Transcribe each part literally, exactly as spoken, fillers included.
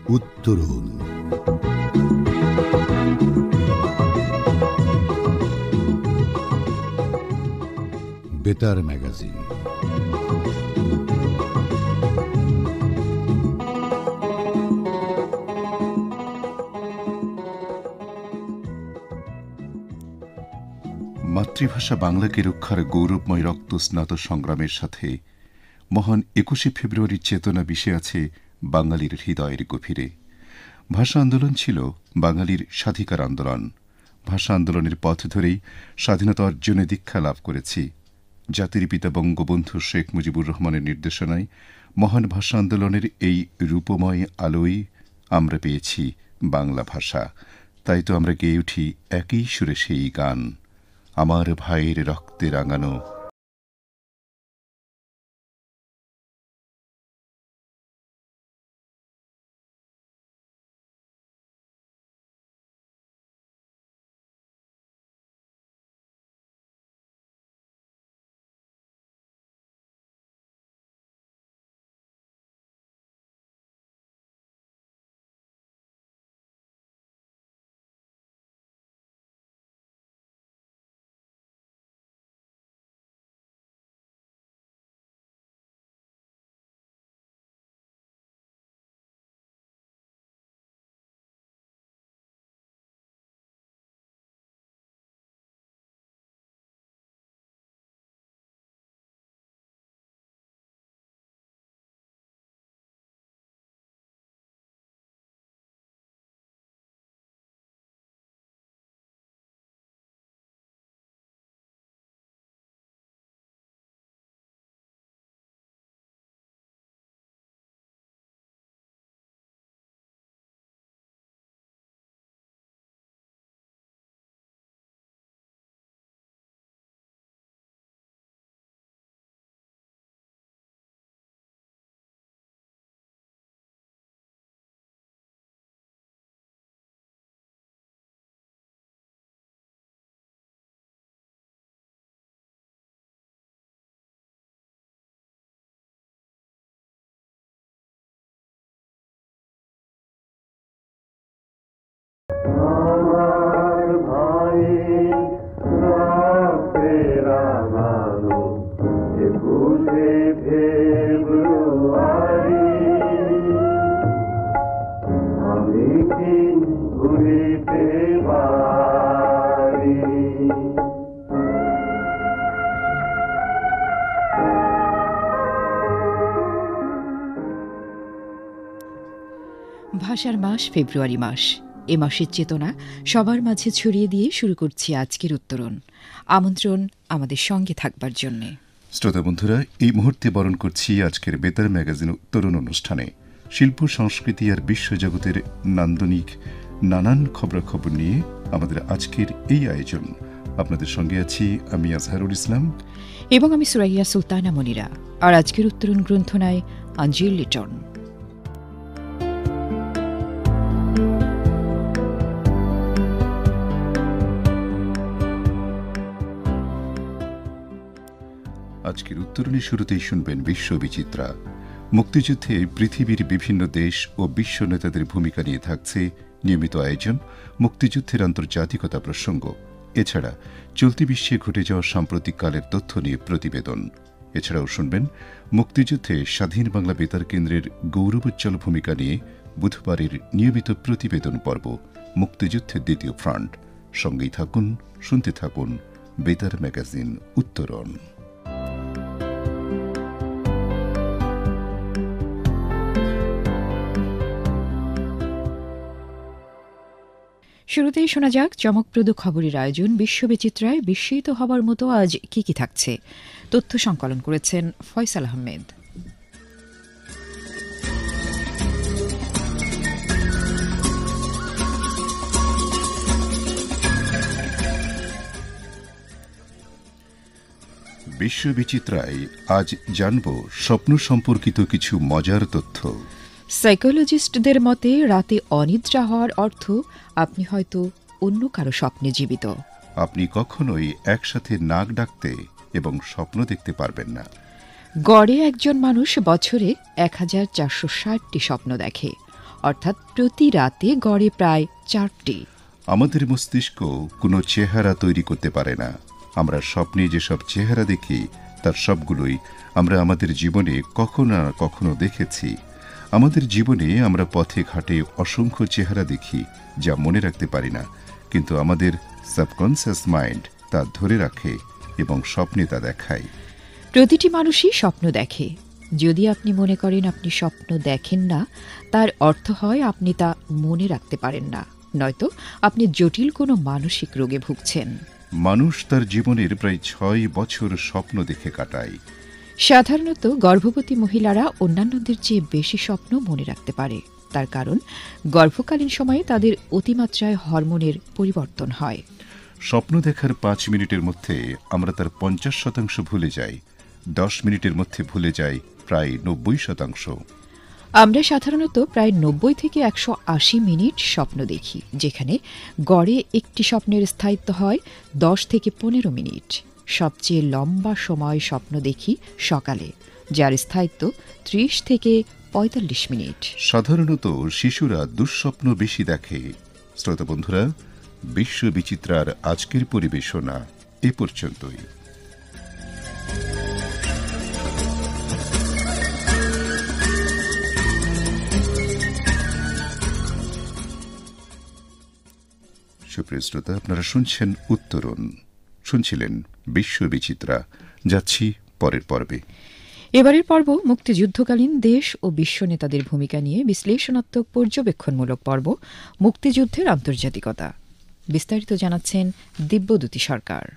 উত্তরণ। বেতার ম্যাগাজিন। মাতৃভাষা বাংলাকে রক্ষার গৌরবময় রক্তস্নাত সংগ্রামের সাথে মহান একুশে ফেব্রুয়ারির চেতনা মিশে আছে বাঙালির হৃদয়ের গভীরে। ভাষা আন্দোলন ছিল বাঙালির স্বাধিকার আন্দোলন। ভাষা আন্দোলনের পথ ধরেই স্বাধীনতা অর্জনে দীক্ষা লাভ করেছি। জাতির পিতা বঙ্গবন্ধু শেখ মুজিবুর রহমানের নির্দেশনায় মহান ভাষা আন্দোলনের এই রূপময় আলোয় আমরা পেয়েছি বাংলা ভাষা। তাই তো আমরা গেয়ে উঠি একই সুরে সেই গান, আমার ভাইয়ের রক্তে রাঙানো। ভাষার মাস ফেব্রুয়ারি মাস। এ মাসের চেতনা সবার মাঝে ছড়িয়ে দিয়ে শুরু করছি আজকের উত্তরণ। আমন্ত্রণ আমাদের সঙ্গে থাকবার জন্য। শ্রোতা বন্ধুরা, এই মুহূর্তে বরণ করছি আজকের বেতার ম্যাগাজিন উত্তরণ অনুষ্ঠানে শিল্প সংস্কৃতি আর বিশ্বজগতের নান্দনিক নানান খবরাখবর নিয়ে আমাদের আজকের এই আয়োজন। আপনাদের সঙ্গে আছি আমি আজহারুল ইসলাম এবং আমি সুরাইয়া সুলতানা মনিরা। আর আজকের উত্তরণ গ্রন্থনায় আঞ্জিল লিটন। আজকের উত্তরণী শুরুতেই শুনবেন বিশ্ববিচিত্রা। মুক্তিযুদ্ধে পৃথিবীর বিভিন্ন দেশ ও বিশ্ব নেতাদের ভূমিকা নিয়ে থাকছে নিয়মিত আয়োজন, মুক্তিযুদ্ধের আন্তর্জাতিকতা প্রসঙ্গ। এছাড়া চলতি বিশ্বে ঘটে যাওয়া সাম্প্রতিক কালের তথ্য নিয়ে প্রতিবেদন। এছাড়াও শুনবেন মুক্তিযুদ্ধে স্বাধীন বাংলা বেতার কেন্দ্রের গৌরবোজ্জ্বল ভূমিকা নিয়ে বুধবারের নিয়মিত প্রতিবেদন পর্ব মুক্তিযুদ্ধের দ্বিতীয় ফ্রন্ট। সঙ্গেই থাকুন, শুনতে থাকুন বেতার ম্যাগাজিন উত্তরণ। শুরুতেই শোনা যাক চমকপ্রদ খবরের আয়োজন বিশ্ববিচিত্রায়। বিস্মিত হবার মতো আজ কি কি থাকছে, তথ্য সংকলন করেছেন ফয়সাল আহমেদ। বিশ্ববিচিত্রায় আজ জানব স্বপ্ন সম্পর্কিত কিছু মজার তথ্য। সাইকোলজিস্টদের মতে রাতে অনিদ্রা হওয়ার অর্থ আপনি হয়তো অন্য কারো স্বপ্নে জীবিত। আপনি কখনোই একসাথে নাক ডাকতে এবং স্বপ্ন দেখতে পারবেন না। গড়ে একজন মানুষ বছরে এক হাজার চারশো ষাটটি স্বপ্ন দেখে, অর্থাৎ প্রতি রাতে গড়ে প্রায় চারটি। আমাদের মস্তিষ্ক কোনো চেহারা তৈরি করতে পারে না। আমরা স্বপ্নে যেসব চেহারা দেখি তার সবগুলোই আমরা আমাদের জীবনে কখনো না কখনো দেখেছি। আমাদের জীবনে আমরা পথে ঘাটে অসংখ্য চেহারা দেখি যা মনে রাখতে পারি না, কিন্তু আমাদের সাবকনসিয়াস মাইন্ড তা ধরে রাখে এবং স্বপ্নে তা দেখায়। প্রতিটি মানুষই স্বপ্ন দেখে। যদি আপনি মনে করেন আপনি স্বপ্ন দেখেন না, তার অর্থ হয় আপনি তা মনে রাখতে পারেন না, নয়তো আপনি জটিল কোনো মানসিক রোগে ভুগছেন। মানুষ তার জীবনের প্রায় ছয় বছর স্বপ্ন দেখে কাটায়। সাধারণত গর্ভবতী মহিলারা অন্যান্যদের চেয়ে বেশি স্বপ্ন মনে রাখতে পারে। তার কারণ গর্ভকালীন সময়ে তাদের অতিমাত্রায় হরমোনের পরিবর্তন হয়। স্বপ্ন দেখার পাঁচ মিনিটের মধ্যে আমরা তার পঞ্চাশ শতাংশ ভুলে যাই, দশ মিনিটের মধ্যে ভুলে যাই প্রায় নব্বই শতাংশ। আমরা সাধারণত প্রায় নব্বই থেকে একশো আশি মিনিট স্বপ্ন দেখি, যেখানে গড়ে একটি স্বপ্নের স্থায়িত্ব হয় দশ থেকে পনেরো মিনিট। সবচেয়ে লম্বা সময় স্বপ্ন দেখি সকালে, যার স্থায়িত্ব ত্রিশ থেকে পঁয়তাল্লিশ মিনিট। সাধারণত শিশুরা দুঃস্বপ্ন বেশি দেখে। শ্রোতা বন্ধুরা, বিশ্ব বিচিত্রার আজকের পরিবেশনা এ পর্যন্তই। সুপ্রিয় শ্রোতা, আপনারা শুনছেন উত্তরণ, শুনছিলেন বিশ্ব বিচিত্রা। যাচ্ছি পরের পর্বে। এবারের পর্ব মুক্তিযুদ্ধকালীন দেশ ও বিশ্ব নেতাদের ভূমিকা নিয়ে বিশ্লেষণাত্মক পর্যবেক্ষণমূলক পর্ব, মুক্তিযুদ্ধের আন্তর্জাতিকতা। বিস্তারিত জানাচ্ছেন দিব্যদ্যুতি সরকার।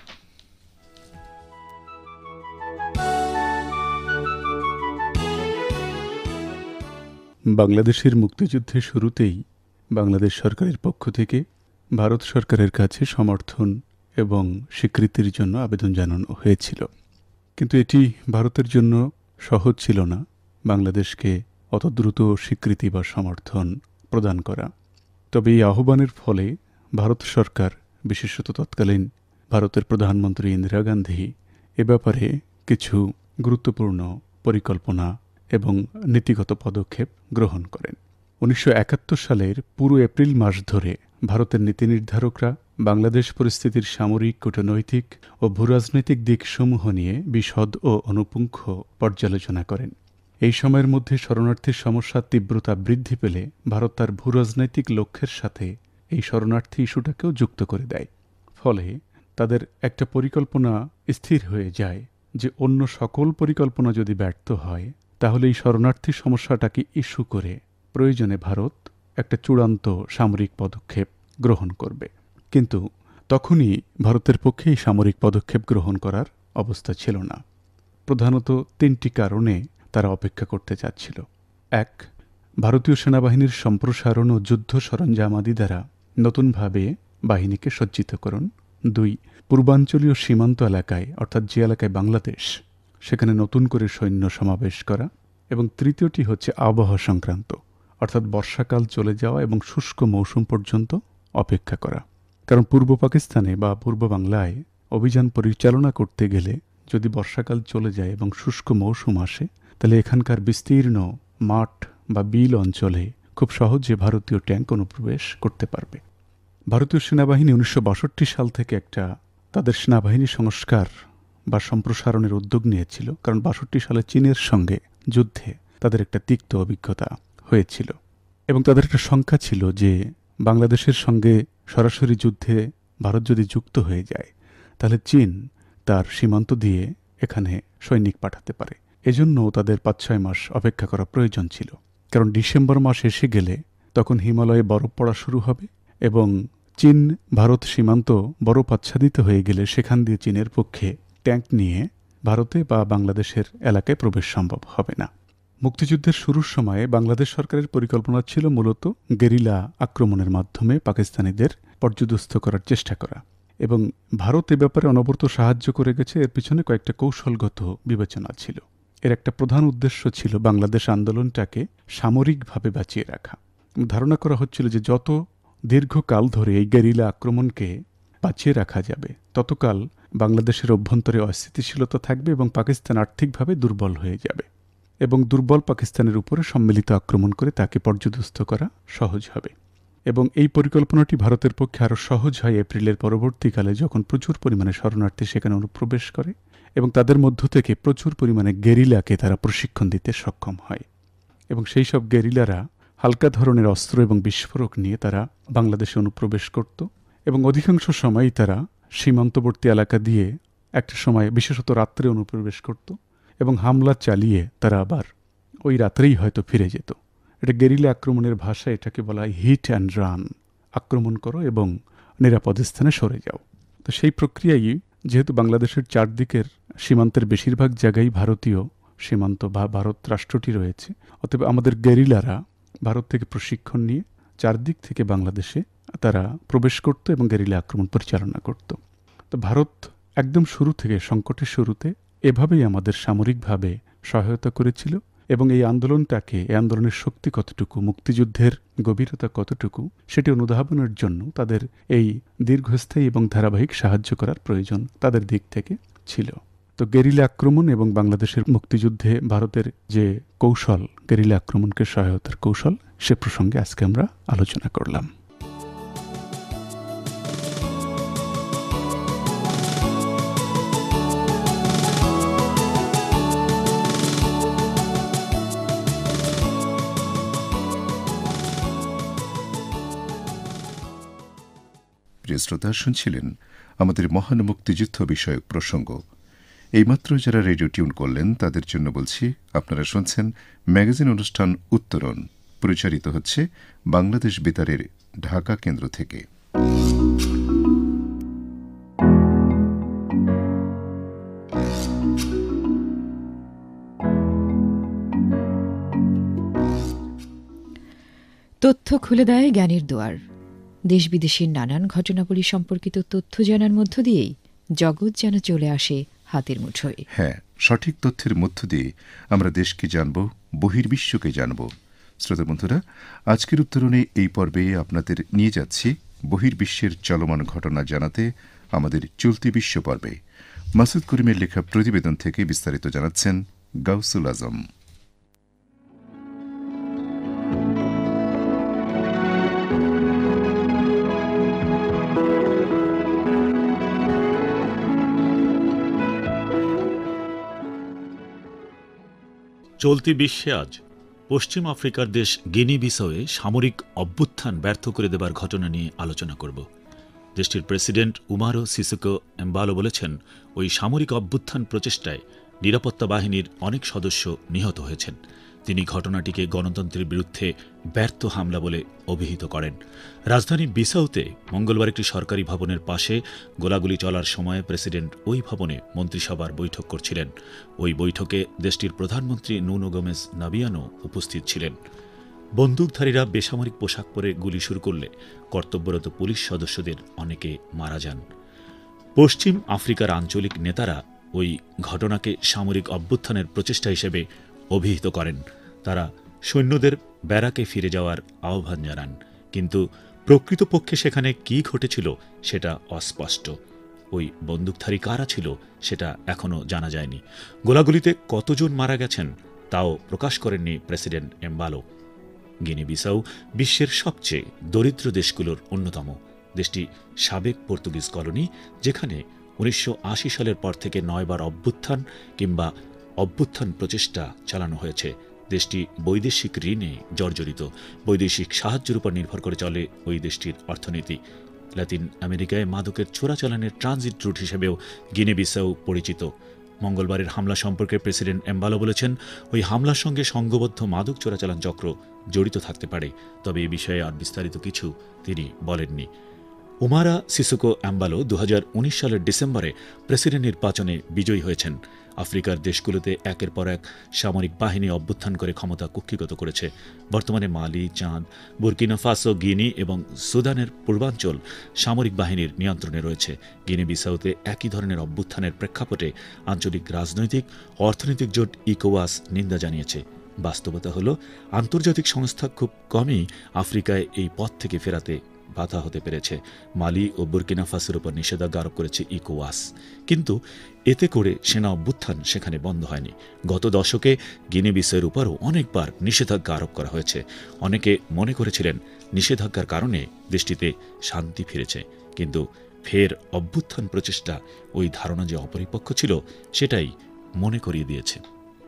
বাংলাদেশের মুক্তিযুদ্ধের শুরুতেই বাংলাদেশ সরকারের পক্ষ থেকে ভারত সরকারের কাছে সমর্থন এবং স্বীকৃতির জন্য আবেদন জানানো হয়েছিল, কিন্তু এটি ভারতের জন্য সহজ ছিল না বাংলাদেশকে অত দ্রুত স্বীকৃতি বা সমর্থন প্রদান করা। তবে এই আহ্বানের ফলে ভারত সরকার, বিশেষত তৎকালীন ভারতের প্রধানমন্ত্রী ইন্দিরা গান্ধী, এ ব্যাপারে কিছু গুরুত্বপূর্ণ পরিকল্পনা এবং নীতিগত পদক্ষেপ গ্রহণ করেন। উনিশশো একাত্তর সালের পুরো এপ্রিল মাস ধরে ভারতের নীতি নির্ধারকরা বাংলাদেশ পরিস্থিতির সামরিক, কূটনৈতিক ও ভূরাজনৈতিক দিকসমূহ নিয়ে বিশদ ও অনুপুঙ্খ পর্যালোচনা করেন। এই সময়ের মধ্যে শরণার্থীর সমস্যার তীব্রতা বৃদ্ধি পেলে ভারত তার ভূরাজনৈতিক লক্ষ্যের সাথে এই শরণার্থী ইস্যুটাকেও যুক্ত করে দেয়। ফলে তাদের একটা পরিকল্পনা স্থির হয়ে যায় যে অন্য সকল পরিকল্পনা যদি ব্যর্থ হয়, তাহলে এই শরণার্থী সমস্যাটাকে ইস্যু করে প্রয়োজনে ভারত একটা চূড়ান্ত সামরিক পদক্ষেপ গ্রহণ করবে। কিন্তু তখনই ভারতের পক্ষে এই সামরিক পদক্ষেপ গ্রহণ করার অবস্থা ছিল না। প্রধানত তিনটি কারণে তারা অপেক্ষা করতে চাচ্ছিল। এক, ভারতীয় সেনাবাহিনীর সম্প্রসারণ ও যুদ্ধ সরঞ্জামাদি দ্বারা নতুনভাবে বাহিনীকে সজ্জিতকরণ। দুই, পূর্বাঞ্চলীয় সীমান্ত এলাকায়, অর্থাৎ যে এলাকায় বাংলাদেশ, সেখানে নতুন করে সৈন্য সমাবেশ করা। এবং তৃতীয়টি হচ্ছে আবহাওয়া সংক্রান্ত, অর্থাৎ বর্ষাকাল চলে যাওয়া এবং শুষ্ক মৌসুম পর্যন্ত অপেক্ষা করা। কারণ পূর্ব পাকিস্তানে বা পূর্ব বাংলায় অভিযান পরিচালনা করতে গেলে যদি বর্ষাকাল চলে যায় এবং শুষ্ক মৌসুম আসে, তাহলে এখানকার বিস্তীর্ণ মাঠ বা বিল অঞ্চলে খুব সহজে ভারতীয় ট্যাঙ্ক অনুপ্রবেশ করতে পারবে। ভারতীয় সেনাবাহিনী উনিশশো বাষট্টি সাল থেকে একটা তাদের সেনাবাহিনী সংস্কার বা সম্প্রসারণের উদ্যোগ নিয়েছিল, কারণ বাষট্টি সালে চীনের সঙ্গে যুদ্ধে তাদের একটা তিক্ত অভিজ্ঞতা হয়েছিল এবং তাদের একটা সংখ্যা ছিল যে বাংলাদেশের সঙ্গে সরাসরি যুদ্ধে ভারত যদি যুক্ত হয়ে যায়, তাহলে চীন তার সীমান্ত দিয়ে এখানে সৈনিক পাঠাতে পারে। এজন্য তাদের পাঁচ ছয় মাস অপেক্ষা করা প্রয়োজন ছিল, কারণ ডিসেম্বর মাস এসে গেলে তখন হিমালয়ে বরফ পড়া শুরু হবে এবং চীন ভারত সীমান্ত বরফ আচ্ছাদিত হয়ে গেলে সেখান দিয়ে চীনের পক্ষে ট্যাঙ্ক নিয়ে ভারতে বা বাংলাদেশের এলাকায় প্রবেশ সম্ভব হবে না। মুক্তিযুদ্ধের শুরুর সময়ে বাংলাদেশ সরকারের পরিকল্পনা ছিল মূলত গেরিলা আক্রমণের মাধ্যমে পাকিস্তানিদের পর্যুদস্ত করার চেষ্টা করা, এবং ভারত এ ব্যাপারে অনবরত সাহায্য করে গেছে। এর পিছনে কয়েকটা কৌশলগত বিবেচনা ছিল। এর একটা প্রধান উদ্দেশ্য ছিল বাংলাদেশ আন্দোলনটাকে সামরিকভাবে বাঁচিয়ে রাখা। ধারণা করা হচ্ছিল যে যত দীর্ঘকাল ধরে এই গেরিলা আক্রমণকে বাঁচিয়ে রাখা যাবে, ততকাল বাংলাদেশের অভ্যন্তরে অস্থিতিশীলতা থাকবে এবং পাকিস্তান আর্থিকভাবে দুর্বল হয়ে যাবে। এবং দুর্বল পাকিস্তানের উপরে সম্মিলিত আক্রমণ করে তাকে পর্যদস্ত করা সহজ হবে। এবং এই পরিকল্পনাটি ভারতের পক্ষে আরও সহজ হয় এপ্রিলের পরবর্তীকালে, যখন প্রচুর পরিমাণে শরণার্থী সেখানে অনুপ্রবেশ করে এবং তাদের মধ্য থেকে প্রচুর পরিমাণে গেরিলাকে তারা প্রশিক্ষণ দিতে সক্ষম হয়। এবং সেই সব গেরিলারা হালকা ধরনের অস্ত্র এবং বিস্ফোরক নিয়ে তারা বাংলাদেশে অনুপ্রবেশ করত এবং অধিকাংশ সময়ই তারা সীমান্তবর্তী এলাকা দিয়ে একটা সময় বিশেষত রাত্রে অনুপ্রবেশ করত এবং হামলা চালিয়ে তারা আবার ওই রাত্রেই হয়তো ফিরে যেত। এটা গেরিলা আক্রমণের ভাষা, এটাকে বলা হয় হিট অ্যান্ড রান, আক্রমণ করো এবং নিরাপদ স্থানে সরে যাও। তো সেই প্রক্রিয়াই যেহেতু বাংলাদেশের চারদিকের সীমান্তের বেশিরভাগ জায়গায় ভারতীয় সীমান্ত বা ভারত রাষ্ট্রটি রয়েছে, অতএব আমাদের গেরিলারা ভারত থেকে প্রশিক্ষণ নিয়ে চারদিক থেকে বাংলাদেশে তারা প্রবেশ করত এবং গেরিলা আক্রমণ পরিচালনা করত। তো ভারত একদম শুরু থেকে, সংকটের শুরুতে এভাবেই আমাদের সামরিকভাবে সহায়তা করেছিল এবং এই আন্দোলনটাকে, এই আন্দোলনের শক্তি কতটুকু, মুক্তিযুদ্ধের গভীরতা কতটুকু, সেটি অনুধাবনের জন্য তাদের এই দীর্ঘস্থায়ী এবং ধারাবাহিক সাহায্য করার প্রয়োজন তাদের দিক থেকে ছিল। তো গেরিলা আক্রমণ এবং বাংলাদেশের মুক্তিযুদ্ধে ভারতের যে কৌশল, গেরিলা আক্রমণকে সহায়তার কৌশল, সে প্রসঙ্গে আজকে আমরা আলোচনা করলাম। প্রিয় শ্রোতা, শুনছিলেন আমাদের মহান মুক্তিযুদ্ধ বিষয়ক প্রসঙ্গ। এইমাত্র যারা রেডিও টিউন করলেন তাদের জন্য বলছি, আপনারা শুনছেন ম্যাগাজিন অনুষ্ঠান উত্তরণ, পরিচালিত হচ্ছে বাংলাদেশ বেতারের ঢাকা কেন্দ্র থেকে। তথ্য খুলে দেয় জ্ঞানের দুয়ার। দেশ বিদেশের নানান ঘটনাবলী সম্পর্কিত তথ্য জানার মধ্য দিয়েই জগৎ যেন চলে আসে হাতের মুঠোয়। হ্যাঁ, সঠিক তথ্যের মধ্য দিয়ে আমরা দেশকে জানব, বহির্বিশ্বকে জানব। শ্রোতা বন্ধুরা, আজকের উত্তরণে এই পর্বে আপনাদের নিয়ে যাচ্ছি বহির্বিশ্বের চলমান ঘটনা জানাতে আমাদের চলতি বিশ্ব পর্বে। মাসুদ করিমের লেখা প্রতিবেদন থেকে বিস্তারিত জানাচ্ছেন গাউসুল আজম। চলতি বিশ্বে আজ পশ্চিম আফ্রিকার দেশ গিনি বিসাওয়ে সামরিক অভ্যুত্থান ব্যর্থ করে দেবার ঘটনা নিয়ে আলোচনা করব। দেশটির প্রেসিডেন্ট উমারো সিসোকো এমবালো বলেছেন, ওই সামরিক অভ্যুত্থান প্রচেষ্টায় নিরাপত্তা বাহিনীর অনেক সদস্য নিহত হয়েছেন। তিনি ঘটনাটিকে গণতন্ত্রের বিরুদ্ধে ব্যর্থ হামলা বলে অভিহিত করেন। রাজধানী বিসাউতে মঙ্গলবার একটি সরকারি ভবনের পাশে গোলাগুলি চলার সময় প্রেসিডেন্ট ওই ভবনে মন্ত্রিসভার বৈঠক করছিলেন। ওই বৈঠকে দেশটির প্রধানমন্ত্রী নুনো গোমেজ নাবিয়ানো উপস্থিত ছিলেন। বন্দুকধারীরা বেসামরিক পোশাক পরে গুলি শুরু করলে কর্তব্যরত পুলিশ সদস্যদের অনেকে মারা যান। পশ্চিম আফ্রিকার আঞ্চলিক নেতারা ওই ঘটনাকে সামরিক অভ্যুত্থানের প্রচেষ্টা হিসেবে অভিহিত করেন। তারা সৈন্যদের ব্যারাকে ফিরে যাওয়ার আহ্বান জানান, কিন্তু প্রকৃতপক্ষে সেখানে কি ঘটেছিল সেটা অস্পষ্ট। ওই বন্দুকধারী কারা ছিল সেটা এখনও জানা যায়নি। গোলাগুলিতে কতজন মারা গেছেন তাও প্রকাশ করেননি প্রেসিডেন্ট এমবালো। গিনি বিসাউ বিশ্বের সবচেয়ে দরিদ্র দেশগুলোর অন্যতম। দেশটি সাবেক পর্তুগিজ কলোনি, যেখানে উনিশশো আশি সালের পর থেকে নয়বার অভ্যুত্থান কিংবা অভ্যুত্থান প্রচেষ্টা চালানো হয়েছে। দেশটি বৈদেশিক ঋণে জর্জরিত। বৈদেশিক সাহায্যের উপর নির্ভর করে চলে ওই দেশটির অর্থনীতি। লাতিন আমেরিকায় মাদকের চোরাচালানের ট্রানজিট রুট হিসেবেও গিনি বিসাউ পরিচিত। মঙ্গলবারের হামলা সম্পর্কে প্রেসিডেন্ট এমবালো বলেছেন, ওই হামলার সঙ্গে সংঘবদ্ধ মাদক চোরাচালান চক্র জড়িত থাকতে পারে, তবে এ বিষয়ে আর বিস্তারিত কিছু তিনি বলেননি। উমারা সিসোকো এমবালো দু হাজার উনিশ সালের ডিসেম্বরে প্রেসিডেন্ট নির্বাচনে বিজয়ী হয়েছেন। আফ্রিকার দেশগুলোতে একের পর এক সামরিক বাহিনী অভ্যুত্থান করে ক্ষমতা কুক্ষিগত করেছে। বর্তমানে মালি, চাঁদ, বুর্কিনা ফাসো, গিনি এবং সুদানের পূর্বাঞ্চল সামরিক বাহিনীর নিয়ন্ত্রণে রয়েছে। গিনি বিসাউতে একই ধরনের অভ্যুত্থানের প্রেক্ষাপটে আঞ্চলিক রাজনৈতিক অর্থনৈতিক জোট ইকোওয়াস নিন্দা জানিয়েছে। বাস্তবতা হল, আন্তর্জাতিক সংস্থা খুব কমই আফ্রিকায় এই পথ থেকে ফেরাতে বাধা হতে পেরেছে। মালি ও বুর্কিনা ফাসোর উপর নিষেধাজ্ঞা আরোপ করেছে ইকোওয়াস, কিন্তু এতে করে সেনা অভ্যুত্থান সেখানে বন্ধ হয়নি। গত দশকে গিনি বিসয়ের উপরও অনেকবার নিষেধাজ্ঞা আরোপ করা হয়েছে। অনেকে মনে করেছিলেন নিষেধাজ্ঞার কারণে দেশটিতে শান্তি ফিরেছে, কিন্তু ফের অভ্যুত্থান প্রচেষ্টা ওই ধারণা যে অপরিপক্ক ছিল সেটাই মনে করিয়ে দিয়েছে।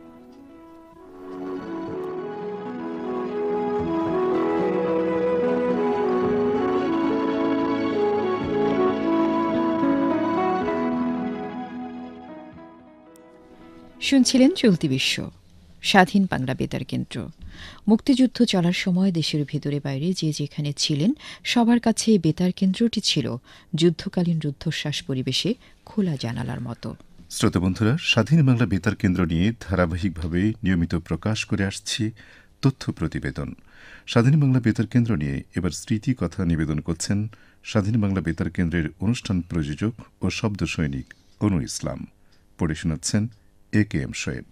শুনছিলেন চলতি বিশ্ব, স্বাধীন বাংলা বেতার কেন্দ্র। মুক্তিযুদ্ধ চলার সময় দেশের ভেতরে বাইরে যে যেখানে ছিলেন সবার কাছে এই বেতার কেন্দ্রটি ছিল যুদ্ধকালীন রুদ্ধশ্বাস পরিবেশে খোলা জানালার মতো। শ্রোতা বন্ধুরা, স্বাধীন বাংলা বেতার কেন্দ্র নিয়ে ধারাবাহিকভাবে নিয়মিত প্রকাশ করে আসছি তথ্য প্রতিবেদন। স্বাধীন বাংলা বেতার কেন্দ্র নিয়ে এবার স্মৃতি কথা নিবেদন করছেন স্বাধীন বাংলা বেতার কেন্দ্রের অনুষ্ঠান প্রযোজক ও শব্দ সৈনিক অনু ইসলাম। পড়ে শোনাচ্ছেন এ কে এম শোয়েব।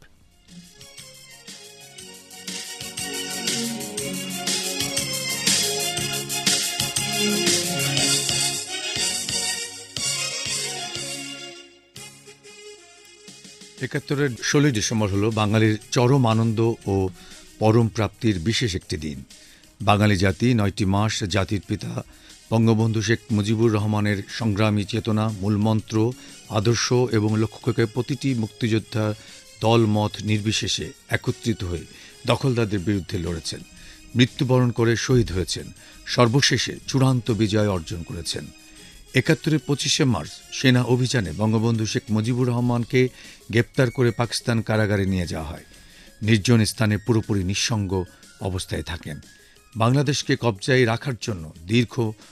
একাত্তরের ষোলোই ডিসেম্বর হল বাঙালির চরম আনন্দ ও পরম প্রাপ্তির বিশেষ একটি দিন। বাঙালি জাতি নয়টি মাস জাতির পিতা বঙ্গবন্ধু শেখ মুজিবুর রহমানের সংগ্রামী চেতনা, মূলমন্ত্র, আদর্শ এবং লক্ষ্যকে প্রতিটি মুক্তিযোদ্ধা দল মত নির্বিশেষে একত্রিত হয়ে দখলদারদের বিরুদ্ধে লড়েছেন, মৃত্যুবরণ করে শহীদ হয়েছেন, সর্বশেষে চূড়ান্ত বিজয় অর্জন করেছেন। একাত্তরের পঁচিশে মার্চ সেনা অভিযানে বঙ্গবন্ধু শেখ মুজিবুর রহমানকে গ্রেপ্তার করে পাকিস্তান কারাগারে নিয়ে যাওয়া হয়। নির্জন স্থানে পুরোপুরি নিঃসঙ্গ অবস্থায় থাকেন। বাংলাদেশকে কবজায় রাখার জন্য দীর্ঘ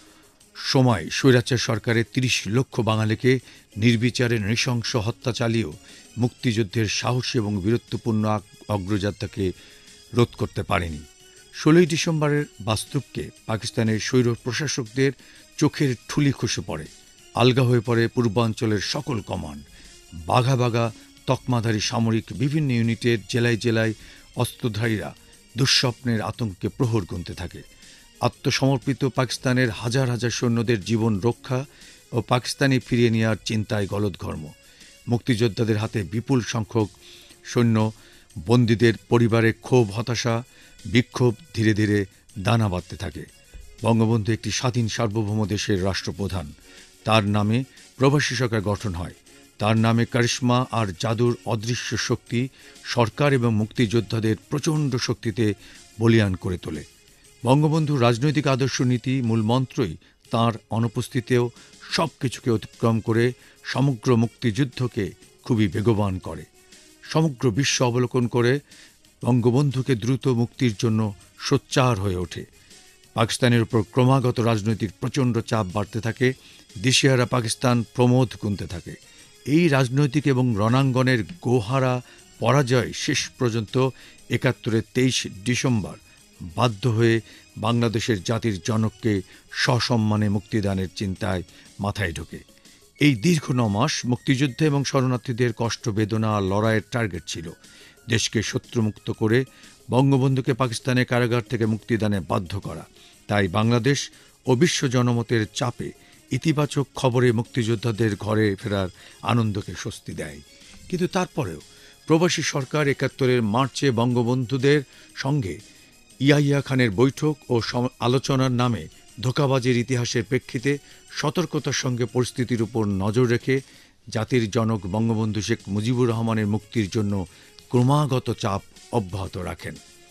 সময় স্বৈরাচার সরকারের তিরিশ লক্ষ বাঙালিকে নির্বিচারে নৃশংস হত্যা চালিয়েও মুক্তিযুদ্ধের সাহসী এবং বীরত্বপূর্ণ অগ্রযাত্রাকে রোধ করতে পারেনি। ষোলোই ডিসেম্বরের বাস্তবকে পাকিস্তানের স্বৈর প্রশাসকদের চোখের ঠুলি খসে পড়ে। আলগা হয়ে পড়ে পূর্বাঞ্চলের সকল কমান্ড। বাঘা বাঘা তকমাধারী সামরিক বিভিন্ন ইউনিটের জেলায় জেলায় অস্ত্রধারীরা দুঃস্বপ্নের আতঙ্কে প্রহর গুনতে থাকে। আত্মসমর্পিত পাকিস্তানের হাজার হাজার সৈন্যদের জীবন রক্ষা ও পাকিস্তানে ফিরিয়ে নেওয়ার চিন্তায় গলদঘর্ম। মুক্তিযোদ্ধাদের হাতে বিপুল সংখ্যক সৈন্য, বন্দীদের পরিবারে ক্ষোভ, হতাশা, বিক্ষোভ ধীরে ধীরে দানা বাঁধতে থাকে। বঙ্গবন্ধু একটি স্বাধীন সার্বভৌম দেশের রাষ্ট্রপ্রধান। তার নামে প্রবাসী সরকার গঠন হয়। তার নামে কারিশমা আর জাদুর অদৃশ্য শক্তি সরকার এবং মুক্তিযোদ্ধাদের প্রচণ্ড শক্তিতে বলীয়ান করে তোলে। বঙ্গবন্ধুর রাজনৈতিক আদর্শ, নীতি, মূল মন্ত্রই তাঁর অনুপস্থিতিতেও সব কিছুকে অতিক্রম করে সমগ্র মুক্তিযুদ্ধকে খুবই বেগবান করে। সমগ্র বিশ্ব অবলোকন করে বঙ্গবন্ধুকে দ্রুত মুক্তির জন্য সোচ্চার হয়ে ওঠে। পাকিস্তানের উপর ক্রমাগত রাজনৈতিক প্রচণ্ড চাপ বাড়তে থাকে। দিশেহারা পাকিস্তান প্রমোদ গুনতে থাকে। এই রাজনৈতিক এবং রণাঙ্গনের গোহারা পরাজয় শেষ পর্যন্ত একাত্তরের তেইশ ডিসেম্বর বাধ্য হয়ে বাংলাদেশের জাতির জনককে সসম্মানে মুক্তিদানের চিন্তায় মাথায় ঢোকে। এই দীর্ঘ ন মাস মুক্তিযুদ্ধ এবং শরণার্থীদের কষ্ট, বেদনা আর লড়াইয়ের টার্গেট ছিল দেশকে শত্রুমুক্ত করে বঙ্গবন্ধুকে পাকিস্তানের কারাগার থেকে মুক্তিদানে বাধ্য করা। তাই বাংলাদেশ ও বিশ্ব জনমতের চাপে ইতিবাচক খবরে মুক্তিযোদ্ধাদের ঘরে ফেরার আনন্দকে স্বস্তি দেয়। কিন্তু তারপরেও প্রবাসী সরকার একাত্তরের মার্চে বঙ্গবন্ধুদের সঙ্গে ইয়াহিয়া খানের বৈঠক ও আলোচনার নামে ধোঁকাবাজির ইতিহাসের প্রেক্ষিতে সতর্কতার সঙ্গে পরিস্থিতির উপর নজর রেখে জাতির জনক বঙ্গবন্ধু শেখ মুজিবুর রহমানের মুক্তির জন্য ক্রমাগত চাপ অব্যাহত রাখেন।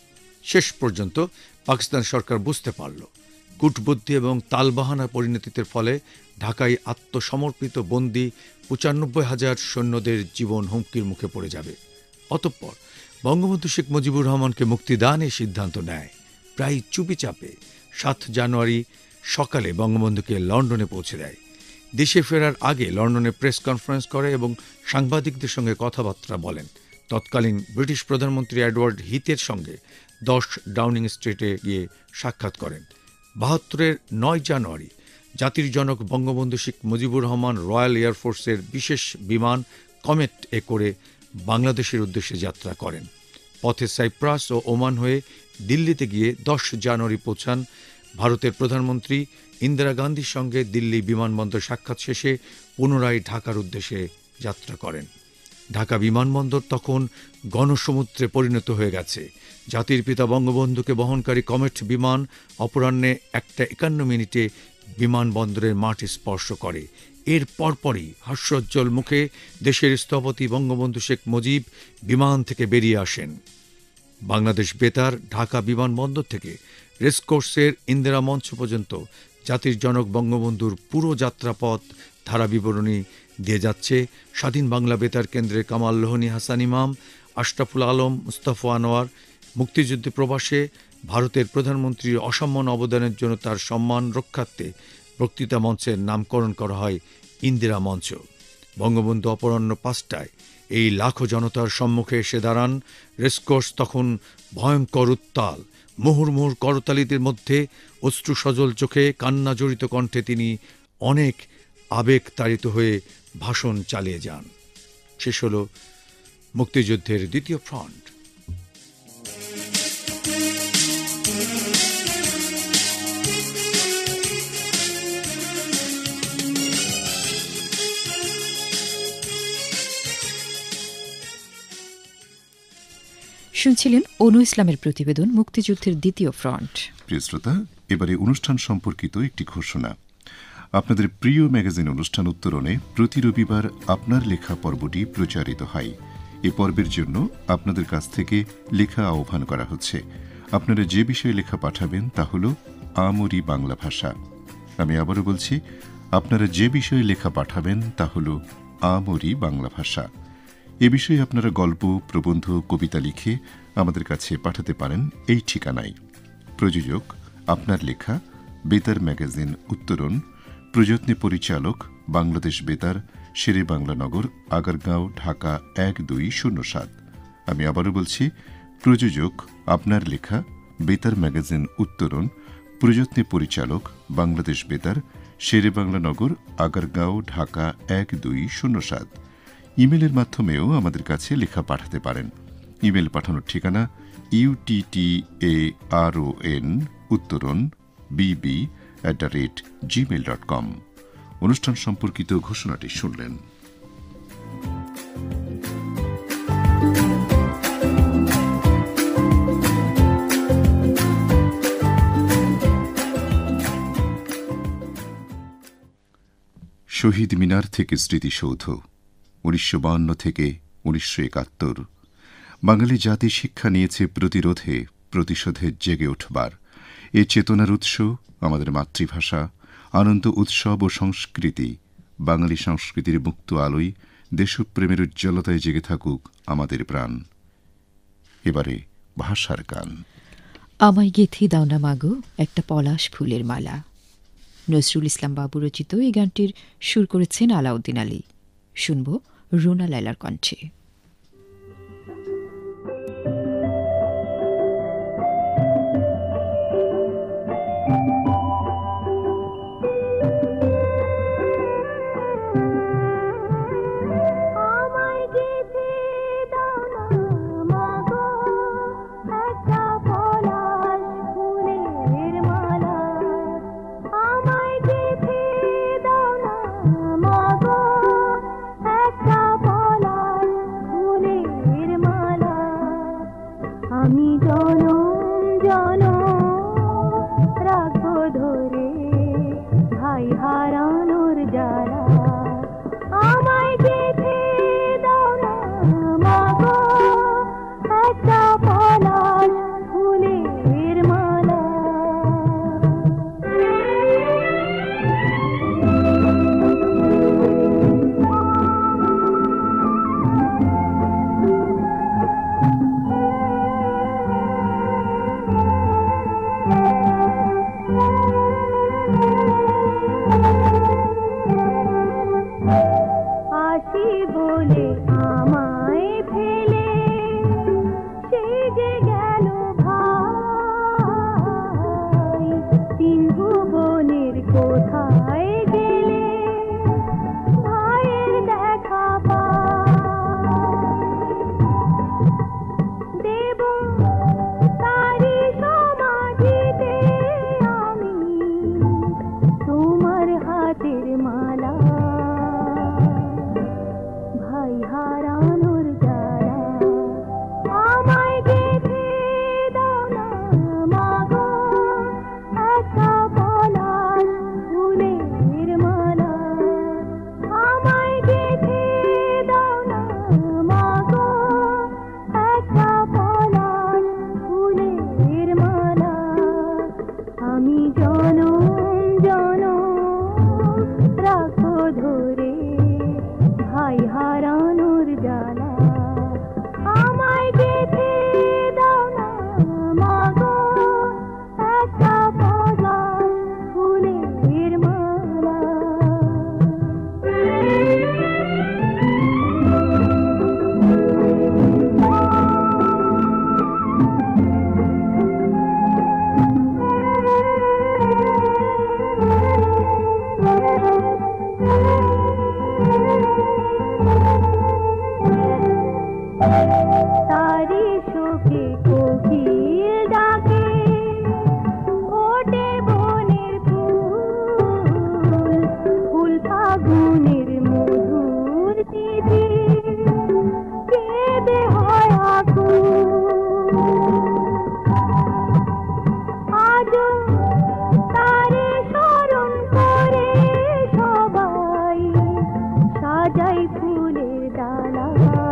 শেষ পর্যন্ত পাকিস্তান সরকার বুঝতে পারল কূটবুদ্ধি এবং তালবাহানা পরিণতির ফলে ঢাকায় আত্মসমর্পিত বন্দী পঁচানব্বই হাজার সৈন্যদের জীবন হুমকির মুখে পড়ে যাবে। অতঃপর বঙ্গবন্ধু শেখ মুজিবুর রহমানকে মুক্তিদানের সিদ্ধান্ত নেয়। প্রায় চুপিচাপে সাত জানুয়ারি সকালে বঙ্গবন্ধুকে লন্ডনে পৌঁছে দেয়। দেশে ফেরার আগে লন্ডনে প্রেস কনফারেন্স করে এবং সাংবাদিকদের সঙ্গে কথাবার্তা বলেন। তৎকালীন ব্রিটিশ প্রধানমন্ত্রী এডওয়ার্ড হিথের সঙ্গে দশ ডাউনিং স্ট্রিটে গিয়ে সাক্ষাৎ করেন। বাহাত্তরের নয় জানুয়ারি জাতির জনক বঙ্গবন্ধু শেখ মুজিবুর রহমান রয়্যাল এয়ারফোর্সের বিশেষ বিমান কমেট এ করে বাংলাদেশের উদ্দেশ্যে যাত্রা করেন। পথে সাইপ্রাস ও ওমান হয়ে দিল্লিতে গিয়ে দশ জানুয়ারি পৌঁছান। ভারতের প্রধানমন্ত্রী ইন্দিরা গান্ধীর সঙ্গে দিল্লি বিমানবন্দর সাক্ষাৎ শেষে পুনরায় ঢাকার উদ্দেশ্যে যাত্রা করেন। ঢাকা বিমানবন্দর তখন গণসমুদ্রে পরিণত হয়ে গেছে। জাতির পিতা বঙ্গবন্ধুকে বহনকারী কমেট বিমান অপরাহ্নে একটা একান্ন মিনিটে বিমানবন্দরের মাঠ স্পর্শ করে। এর পরপরই হাস্যোজ্জ্বল মুখে দেশের স্থপতি বঙ্গবন্ধু শেখ মুজিব বিমান থেকে বেরিয়ে আসেন। বাংলাদেশ বেতার ঢাকা বিমানবন্দর থেকে রেসকোর্সের ইন্দিরা মঞ্চ পর্যন্ত জাতির জনক বঙ্গবন্ধুর পুরো যাত্রাপথ ধারা বিবরণী দিয়ে যাচ্ছে স্বাধীন বাংলা বেতার কেন্দ্রের কামাল লোহনী, হাসান ইমাম, আশরাফুল আলম, মুস্তাফা আনোয়ার। মুক্তিযুদ্ধে প্রবাসে ভারতের প্রধানমন্ত্রীর অসামান্য অবদানের জন্য তার সম্মান রক্ষার্থে বক্তৃতা মঞ্চের নামকরণ করা হয় ইন্দিরা মঞ্চ। বঙ্গবন্ধু অপরাহ্ন পাঁচটায় এই লাখো জনতার সম্মুখে এসে দাঁড়ান। রেসকোর্স তখন ভয়ঙ্কর উত্তাল। মুহুর্মুহুর করতালিদের মধ্যে অশ্রু সজল চোখে, কান্না জড়িত কণ্ঠে তিনি অনেক আবেগ তাড়িত হয়ে ভাষণ চালিয়ে যান। শেষ হল মুক্তিযুদ্ধের দ্বিতীয় ফ্রন্ট। শুনছিলেন অনু ইসলামের প্রতিবেদন মুক্তিযুদ্ধের দ্বিতীয় ফ্রন্ট। প্রিয় শ্রোতা, এবারে অনুষ্ঠান সম্পর্কিত একটি ঘোষণা। আপনাদের প্রিয় ম্যাগাজিন অনুষ্ঠান উত্তরণে প্রতি রবিবার আপনার লেখা পর্বটি প্রচারিত হয়। এ পর্বের জন্য আপনাদের কাছ থেকে লেখা আহ্বান করা হচ্ছে। আপনারা যে বিষয়ে লেখা পাঠাবেন তা হল আমরি বাংলা ভাষা। আমি আবারও বলছি, আপনারা যে বিষয়ে লেখা পাঠাবেন তা হল আমরি বাংলা ভাষা। এ বিষয়ে আপনারা গল্প, প্রবন্ধ, কবিতা লিখে আমাদের কাছে পাঠাতে পারেন এই ঠিকানায়। প্রযোজক আপনার লেখা, বেতার ম্যাগাজিন উত্তরণ, প্রযত্নে পরিচালক বাংলাদেশ বেতার, শেরে বাংলা নগর, আগারগাঁও, ঢাকা এক দুই শূন্য সাত। আমি আবারও বলছি, প্রযোজক আপনার লেখা, বেতার ম্যাগাজিন উত্তরণ, প্রযত্নে পরিচালক বাংলাদেশ বেতার, শেরে বাংলা নগর, আগারগাঁও, ঢাকা এক দুই শূন্য সাত। ইমেলের মাধ্যমেও আমাদের কাছে লেখা পাঠাতে পারেন। ইমেল পাঠানোর ঠিকানা UTTARON Uttaran BB at the rate Gmail dot com. অনুষ্ঠান সম্পর্কিত ঘোষণাটি শুনলেন। শহীদ মিনার থেকে স্মৃতিসৌধ, উনিশশো বাহান্ন থেকে উনিশশো একাত্তর। বাঙালি জাতি শিক্ষা নিয়েছে প্রতিরোধে, প্রতিশোধে জেগে উঠবার। এ চেতনার উৎস আমাদের মাতৃভাষা, আনন্দ, উৎসব ও সংস্কৃতি। বাঙালি সংস্কৃতির মুক্ত আলোয় দেশপ্রেমের উজ্জ্বলতায় জেগে থাকুক আমাদের প্রাণ। এবারে ভাষার গান। আমায় গেথি দাও না মাগো একটা পলাশ ফুলের মালা। নজরুল ইসলাম বাবু রচিত এই গানটির সুর করেছেন আলাউদ্দিন আলী। শুনব রুনা লায়লার কণ্ঠে। সাজাই ফুলের ডালা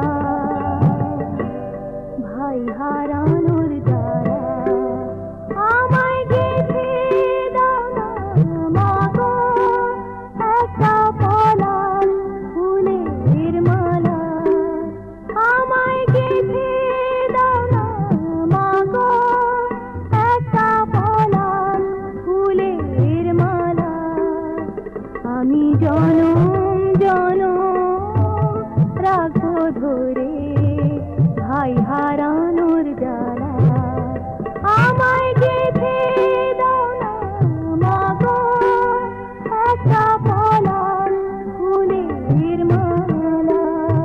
ভাই হারানোর জ্বালা আমায় গেঁথে দাও না মাগো একটা পলাশ ফুলের মালা আমায় গেঁথে দাও না মাগো একটা পলাশ ফুলের মালা আমি জনম জনম রাখবো ধরে ভাই হারানোর জ্বালা আমায় গেঁথে দাও না মাগো একটা পলাশ ফুলের মালা।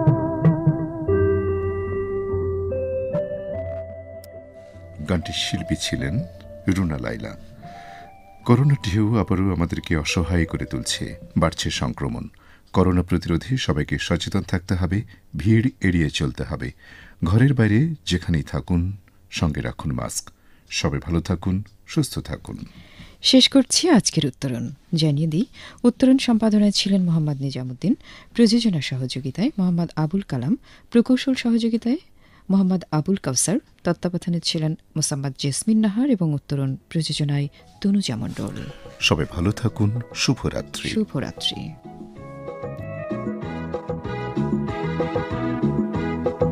গানটির শিল্পী ছিলেন রুনা লায়লা। করোনা ঢেউ আবারও আমাদেরকে অসহায় করে তুলছে, বাড়ছে সংক্রমণ। করোনা প্রতিরোধে সবাইকে সচেতন থাকতে হবে, ভিড় এড়িয়ে চলতে হবে। ঘরের বাইরে যেখানেই থাকুন সঙ্গে রাখুন মাস্ক। সবাই ভালো থাকুন, সুস্থ থাকুন। শেষ করছি আজকের উত্তরণ। জানিয়ে দিই, উত্তরণ সম্পাদনায় ছিলেন মোহাম্মদ নিজামুদ্দিন, প্রযোজনা সহযোগিতায় মোহাম্মদ আবুল কালাম, প্রকৌশল সহযোগিতায় মোহাম্মদ আবুল কাউসার, তত্ত্বাবধানে ছিলেন মোসাম্মদ জেসমিন নাহার এবং উত্তরণ প্রযোজনায় তনুজা মণ্ডল। সবাই ভালো থাকুন, শুভরাত্রি। শুভরাত্রি।